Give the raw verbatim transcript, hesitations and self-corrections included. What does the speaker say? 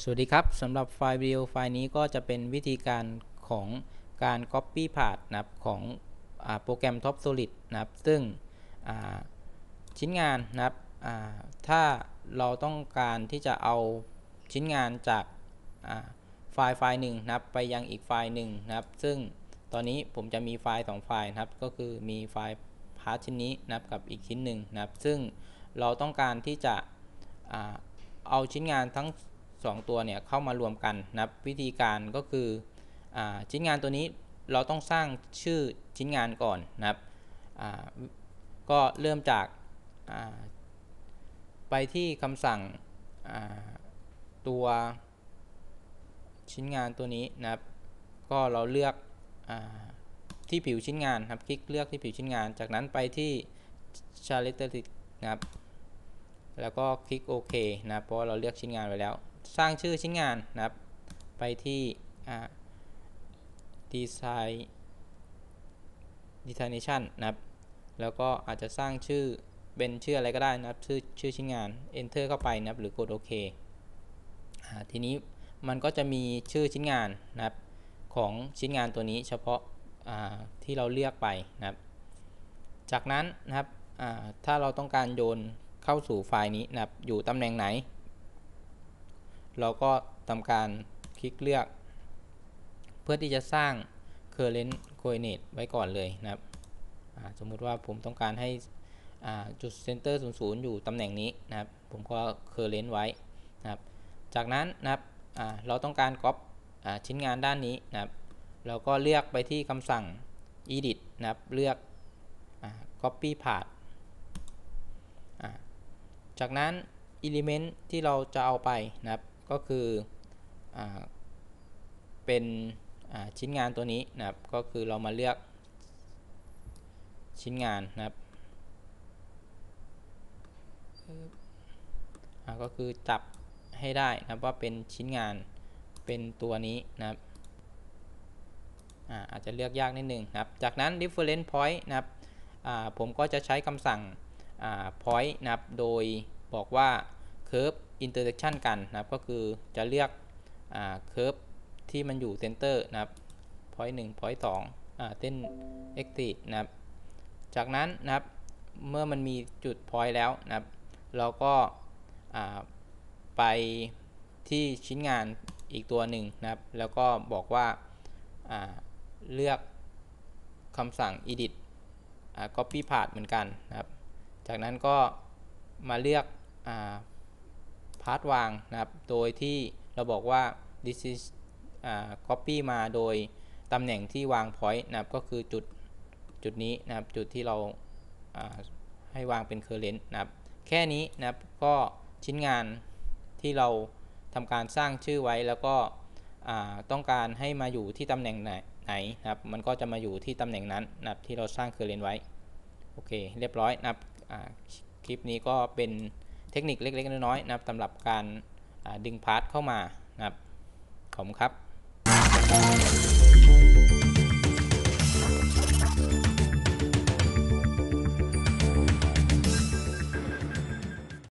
สวัสดีครับสำหรับไฟล์วิดีโอไฟล์นี้ก็จะเป็นวิธีการของการ Copy Path นะครับของโปรแกรม TopSolid นะครับซึ่งชิ้นงานนะครับถ้าเราต้องการที่จะเอาชิ้นงานจากไฟล์ไฟล์หนึ่งนะครับไปยังอีกไฟล์หนึ่งนะครับซึ่งตอนนี้ผมจะมีไฟล์สองไฟล์นะครับก็คือมีไฟล์พาร์ทชิ้นนี้นะครับกับอีกชิ้นหนึ่งนะครับซึ่งเราต้องการที่จะเอาชิ้นงานทั้งสองตัวเนี่ยเข้ามารวมกันนะครับวิธีการก็คืออชิ้นงานตัวนี้เราต้องสร้างชื่อชิ้นงานก่อนนะครับก็เริ่มจากไปที่คำสั่งตัวชิ้นงานตัวนี้นะครับก็เราเลือกที่ผิวชิ้นงานครับคลิกเลือกที่ผิวชิ้นงานจากนั้นไปที่ Characteristic นะครับแล้วก็คลิกโอเคนะเพราะเราเลือกชิ้นงานไว้แล้วสร้างชื่อชิ้นงานนะครับไปที่ Design Designation นะครับแล้วก็อาจจะสร้างชื่อเป็นชื่ออะไรก็ได้นะครับชื่อชื่อชิ้นงาน Enter เข้าไปนะครับหรือกดโอเคทีนี้มันก็จะมีชื่อชิ้นงานนะครับของชิ้นงานตัวนี้เฉพาะที่เราเลือกไปนะครับจากนั้นนะครับถ้าเราต้องการโยนเข้าสู่ไฟล์นี้นะครับอยู่ตำแหน่งไหนเราก็ทำการคลิกเลือกเพื่อที่จะสร้าง current coordinate ไว้ก่อนเลยนะครับสมมุติว่าผมต้องการให้จุด center ศูนย์ ศูนย์อยู่ตำแหน่งนี้นะครับผมก็ current ไว้นะครับจากนั้นนะครับเราต้องการ copy ชิ้นงานด้านนี้นะครับเราก็เลือกไปที่คำสั่ง edit นะครับเลือก copy path จากนั้น element ที่เราจะเอาไปนะครับก็คืออเป็นชิ้นงานตัวนี้นะครับก็คือเรามาเลือกชิ้นงานนะครับก็คือจับให้ได้นะครับว่าเป็นชิ้นงานเป็นตัวนี้นะครับอาจจะเลือกยากนิดนึงนะครับจากนั้น reference point นะครับผมก็จะใช้คำสั่ง point นะครับโดยบอกว่า curve intersection กันนะครับก็คือจะเลือก curve ที่มันอยู่เซนเตอร์นะครับ point หนึ่ง point สองเส้น exit นะครับจากนั้นนะครับเมื่อมันมีจุด point แล้วนะครับเราก็ไปที่ชิ้นงานอีกตัวหนึ่งนะครับแล้วก็บอกว่าเลือกคำสั่ง edit copy path เหมือนกันนะครับจากนั้นก็มาเลือกพาร์ทวางนะครับโดยที่เราบอกว่า this is copy มาโดยตำแหน่งที่วาง point นะครับก็คือจุดจุดนี้นะครับจุดที่เราให้วางเป็น current นะครับแค่นี้นะครับก็ชิ้นงานที่เราทำการสร้างชื่อไว้แล้วก็ต้องการให้มาอยู่ที่ตำแหน่งไหนไหนนะครับมันก็จะมาอยู่ที่ตำแหน่งนั้นนะครับที่เราสร้าง current ไว้โอเคเรียบร้อยนะครับคลิปนี้ก็เป็นเทคนิคเล็กๆน้อยๆนะครับสำหรับการดึงพาร์ทเข้ามานะครับขอบคุณครับ